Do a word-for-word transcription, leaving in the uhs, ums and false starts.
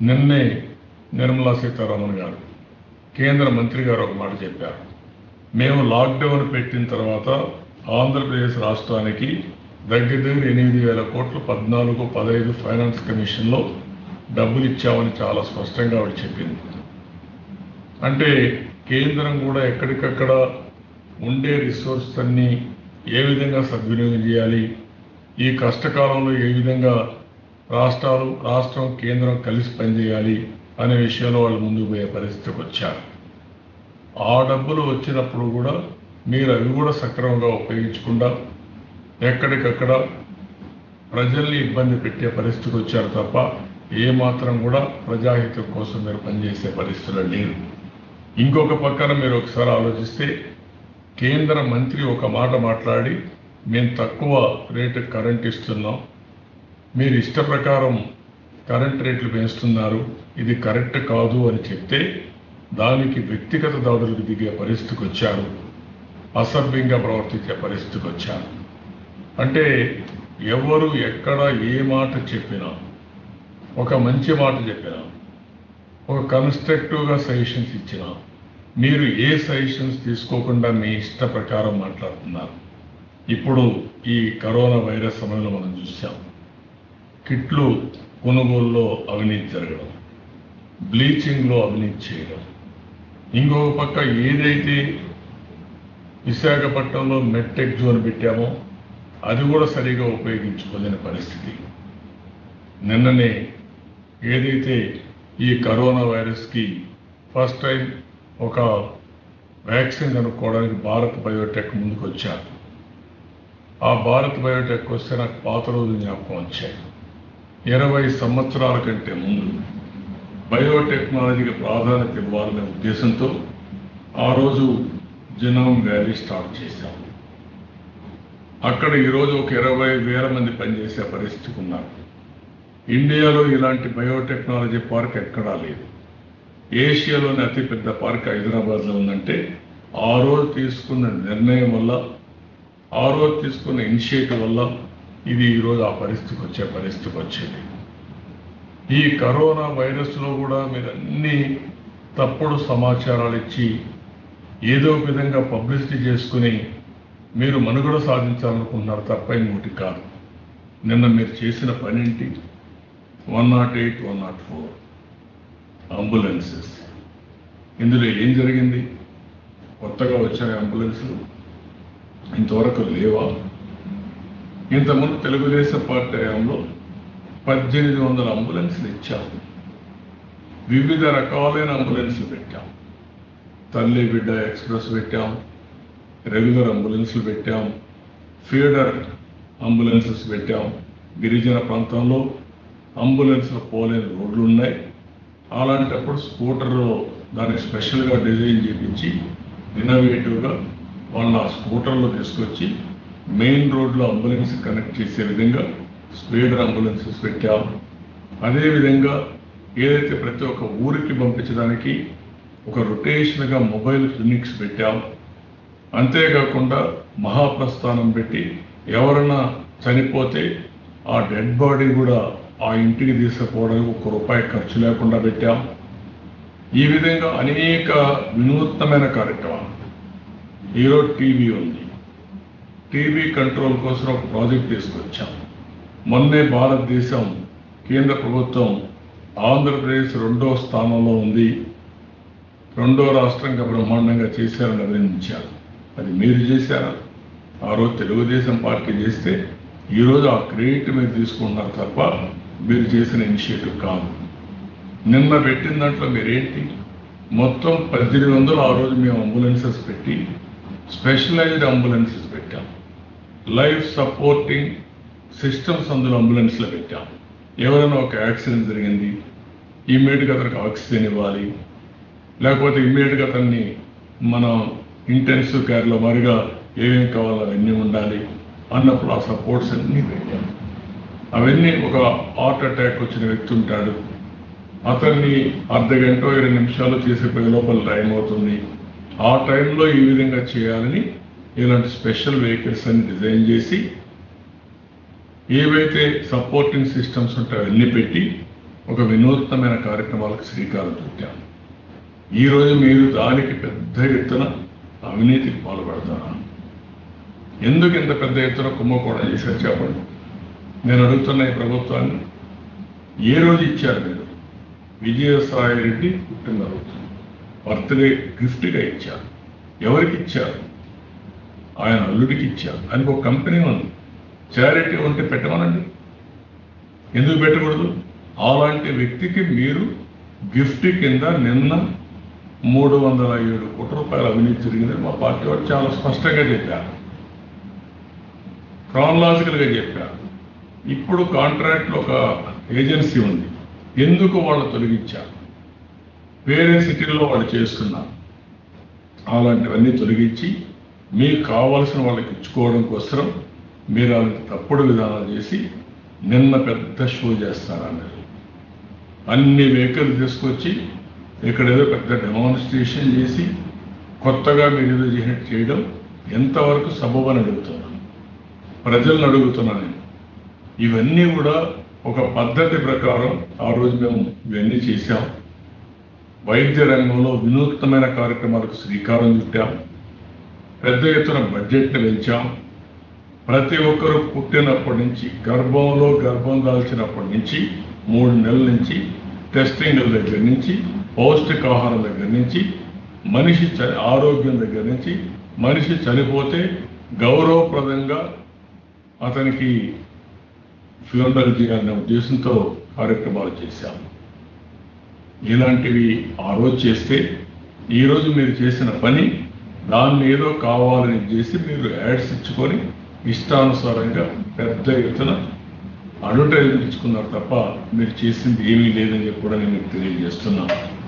నిన్నే నిర్మలా సీతారామన్ గారు కేంద్ర మంత్రి గారు ఒక మాట చెప్పారు. మేము లాక్డౌన్ పెట్టిన తర్వాత ఆంధ్రప్రదేశ్ రాష్ట్రానికి దగ్గర దగ్గర ఎనిమిది వేల కోట్లు పద్నాలుగు పదహైదు ఫైనాన్స్ కమిషన్లో డబ్బులు ఇచ్చామని చాలా స్పష్టంగా ఆవిడ చెప్పింది. అంటే కేంద్రం కూడా ఎక్కడికక్కడ ఉండే రిసోర్స్ అన్ని ఏ విధంగా సద్వినియోగం చేయాలి, ఈ కష్టకాలంలో ఏ విధంగా రాష్ట్రాలు రాష్ట్రం కేంద్రం కలిసి పనిచేయాలి అనే విషయంలో వాళ్ళు ముందుకు పోయే పరిస్థితికి వచ్చారు. ఆ డబ్బులు వచ్చినప్పుడు కూడా మీరు అవి కూడా సక్రమంగా ఉపయోగించకుండా ఎక్కడికక్కడ ప్రజల్ని ఇబ్బంది పెట్టే పరిస్థితికి వచ్చారు తప్ప ఏమాత్రం కూడా ప్రజాహితం కోసం మీరు పనిచేసే పరిస్థితులు లేరు. ఇంకొక పక్కన మీరు ఒకసారి ఆలోచిస్తే కేంద్ర మంత్రి ఒక మాట మాట్లాడి మేము తక్కువ రేటు కరెంట్ ఇస్తున్నాం, మీరు ఇష్ట ప్రకారం కరెంట్ రేట్లు పెంచుతున్నారు, ఇది కరెక్ట్ కాదు అని చెప్తే దానికి వ్యక్తిగత దాడులకు దిగే పరిస్థితికి వచ్చారు, అసభ్యంగా ప్రవర్తించే పరిస్థితికి వచ్చారు. అంటే ఎవరు ఎక్కడ ఏ మాట చెప్పినా, ఒక మంచి మాట చెప్పినా, ఒక కన్స్ట్రక్టివ్గా సజెషన్స్ ఇచ్చినా మీరు ఏ సజెషన్స్ తీసుకోకుండా మీ ఇష్ట ప్రకారం మాట్లాడుతున్నారు. ఇప్పుడు ఈ కరోనా వైరస్ సమయంలో మనం చూసాం, కిట్లు కొనుగోలులో అవినీతి జరగడం, బ్లీచింగ్లో అవినీతి చేయడం, ఇంకొక పక్క ఏదైతే విశాఖపట్నంలో మెట్టెక్ జోన్ పెట్టామో అది కూడా సరిగా ఉపయోగించుకోలేని పరిస్థితి. నిన్ననే ఏదైతే ఈ కరోనా వైరస్కి ఫస్ట్ టైం ఒక వ్యాక్సిన్ కనుక్కోవడానికి భారత్ బయోటెక్ ముందుకు వచ్చారు. ఆ భారత్ బయోటెక్ వస్తే నాకు పాత రోజులు జ్ఞాపకం వచ్చాయి. ఇరవై సంవత్సరాల కంటే ముందు బయోటెక్నాలజీకి ప్రాధాన్యత ఇవ్వాలనే ఉద్దేశంతో ఆ రోజు జినోమ్ వ్యాలీ స్టార్ట్ చేశాం. అక్కడ ఈరోజు ఒక ఇరవై వేల మంది పనిచేసే పరిస్థితికి ఉన్నారు. ఇండియాలో ఇలాంటి బయోటెక్నాలజీ పార్క్ ఎక్కడా లేదు. ఏషియాలోని అతిపెద్ద పార్క్ హైదరాబాద్లో ఉందంటే ఆ రోజు తీసుకున్న నిర్ణయం వల్ల, ఆ రోజు తీసుకున్న ఇనిషియేటివ్ వల్ల ఇది ఈరోజు ఆ పరిస్థితికి వచ్చే పరిస్థితికి వచ్చింది. ఈ కరోనా వైరస్లో కూడా మీరు అన్ని తప్పుడు సమాచారాలు ఇచ్చి ఏదో విధంగా పబ్లిసిటీ చేసుకుని మీరు మనుగడ సాధించాలనుకుంటున్నారు తప్ప ఇంకోటి కాదు. నిన్న మీరు చేసిన పనేంటి? One nought eight one nought four ambulances. ఇందులో ఏం జరిగింది? కొత్తగా వచ్చాయి అంబులెన్సులు, ఇంతవరకు లేవా? ఇంతకుముందు తెలుగుదేశం పార్టీ హయాంలో పద్దెనిమిది వందల అంబులెన్సులు ఇచ్చాం. వివిధ రకాలైన అంబులెన్సులు పెట్టాం. తల్లి బిడ్డ ఎక్స్ప్రెస్ పెట్టాం, రెగ్యులర్ అంబులెన్సులు పెట్టాం, ఫీడర్ అంబులెన్సెస్ పెట్టాం. గిరిజన ప్రాంతంలో అంబులెన్సులు పోలేని రోడ్లు ఉన్నాయి. అలాంటప్పుడు స్కూటర్లో దానికి స్పెషల్గా డిజైన్ చేయించి ఇన్నోవేటివ్గా వాళ్ళ స్కూటర్లో తీసుకొచ్చి మెయిన్ రోడ్లో అంబులెన్స్ కనెక్ట్ చేసే విధంగా స్పీడర్ అంబులెన్సెస్ పెట్టాం. అదేవిధంగా ఏదైతే ప్రతి ఒక్క ఊరికి పంపించడానికి ఒక రొటేషన్గా మొబైల్ క్లినిక్స్ పెట్టాం. అంతేకాకుండా మహాప్రస్థానం పెట్టి ఎవరైనా చనిపోతే ఆ డెడ్ బాడీ కూడా ఆ ఇంటికి తీసుకుపోవడానికి ఒక రూపాయి ఖర్చు లేకుండా పెట్టాం. ఈ విధంగా అనేక వినూత్నమైన కార్యక్రమాలు. ఈరోజు టీవీ ఉంది, టీవీ కంట్రోల్ కోసం ఒక ప్రాజెక్ట్ తీసుకొచ్చాం. మొన్నే భారతదేశం కేంద్ర ప్రభుత్వం ఆంధ్రప్రదేశ్ రెండో స్థానంలో ఉంది, రెండో రాష్ట్రంగా బ్రహ్మాండంగా చేశారని అభినందించారు. అది మీరు చేశారా? ఆ రోజు తెలుగుదేశం పార్టీ చేస్తే ఈరోజు ఆ క్రెడిట్ మీరు తీసుకుంటున్నారు తప్ప మీరు చేసిన ఇనిషియేటివ్ కాదు. నిన్న పెట్టిన దాంట్లో మీరేంటి? మొత్తం పద్దెనిమిది వందలు ఆ రోజు మేము అంబులెన్సెస్ పెట్టి స్పెషలైజ్డ్ అంబులెన్సెస్ పెట్టాం. లైఫ్ సపోర్టింగ్ సిస్టమ్స్ అందులో అంబులెన్స్లో పెట్టాం. ఎవరైనా ఒక యాక్సిడెంట్ జరిగింది, ఇమ్మీడియట్గా అతనికి ఆక్సిజన్ ఇవ్వాలి, లేకపోతే ఇమ్మీడియట్గా అతన్ని మన ఇంటెన్సివ్ కేర్లో మరిగా ఏమేమి కావాలో అవన్నీ ఉండాలి అన్నప్పుడు ఆ సపోర్ట్స్ అన్నీ పెట్టాం. అవన్నీ ఒక హార్ట్ అటాక్ వచ్చిన వ్యక్తి ఉంటాడు, అతన్ని అర్ధ గంట ఇరవై నిమిషాలు చేసేపోయే లోపల టైం అవుతుంది. ఆ టైంలో ఈ విధంగా చేయాలని ఇలాంటి స్పెషల్ వెహికల్స్ అన్ని డిజైన్ చేసి ఏవైతే సపోర్టింగ్ సిస్టమ్స్ ఉంటాయో అన్నీ పెట్టి ఒక వినూత్నమైన కార్యక్రమాలకు శ్రీకారం చుట్టాం. ఈరోజు మీరు దానికి పెద్ద ఎత్తున అవినీతికి పాల్పడతారా? ఎందుకు ఇంత పెద్ద ఎత్తున కుంభకోణం చేశారు చెప్పండి. నేను అడుగుతున్న ఈ ప్రభుత్వాన్ని, ఏ రోజు ఇచ్చారు మీరు? విజయసాయి రెడ్డి పుట్టినరోజు బర్త్డే గిఫ్ట్గా ఇచ్చారు. ఎవరికి ఇచ్చారు? ఆయన అల్లుడికి ఇచ్చారు. ఆయనకు ఒక కంపెనీ ఉంది, చారిటీ ఉంటే పెట్టమనండి. ఎందుకు పెట్టకూడదు? అలాంటి వ్యక్తికి మీరు గిఫ్ట్ కింద నిన్న మూడు వందల ఏడు కోట్ల రూపాయల అవినీతి జరిగిందని మా పార్టీ వారు చాలా స్పష్టంగా చెప్పారు, క్రానలాజికల్గా చెప్పారు. ఇప్పుడు కాంట్రాక్ట్లో ఒక ఏజెన్సీ ఉంది, ఎందుకు వాళ్ళు తొలగించారు? వేరే సిటీల్లో వాళ్ళు చేస్తున్నారు. అలాంటివన్నీ తొలగించి మీకు కావాల్సిన వాళ్ళకి ఇచ్చుకోవడం కోసం మీరు వాళ్ళకి తప్పుడు విధానాలు చేసి నిన్న పెద్ద షో చేస్తారన్నారు. అన్ని వెహికల్ తీసుకొచ్చి ఇక్కడ ఏదో పెద్ద డెమాన్స్ట్రేషన్ చేసి కొత్తగా మీరు ఏదో చేసినట్టు చేయడం ఎంతవరకు సబబని అడుగుతున్నాను, ప్రజలను అడుగుతున్నాను నేను. ఇవన్నీ కూడా ఒక పద్ధతి ప్రకారం ఆ రోజు మేము ఇవన్నీ చేశాం. వైద్య రంగంలో వినూత్నమైన కార్యక్రమాలకు శ్రీకారం చుట్టాం. పెద్ద ఎత్తున బడ్జెట్ని పెంచాం. ప్రతి ఒక్కరూ పుట్టినప్పటి నుంచి, గర్భంలో గర్భం దాల్చినప్పటి నుంచి మూడు నెలల నుంచి టెస్టింగ్ల దగ్గర నుంచి, పౌష్టికాహారం దగ్గర నుంచి, మనిషి చని ఆరోగ్యం దగ్గర నుంచి, మనిషి చనిపోతే గౌరవప్రదంగా అతనికి ఫ్యూనరల్ చేయాలనే ఉద్దేశంతో కార్యక్రమాలు చేశాం. ఇలాంటివి ఆ రోజు చేస్తే ఈరోజు మీరు చేసిన పని దాన్ని ఏదో కావాలని చేసి మీరు యాడ్స్ ఇచ్చుకొని ఇష్టానుసారంగా పెద్ద ఎత్తున అడ్వర్టైజ్మెంట్ ఇచ్చుకున్నారు తప్ప మీరు చేసింది ఏమీ లేదని చెప్పి కూడా నేను మీకు తెలియజేస్తున్నాను.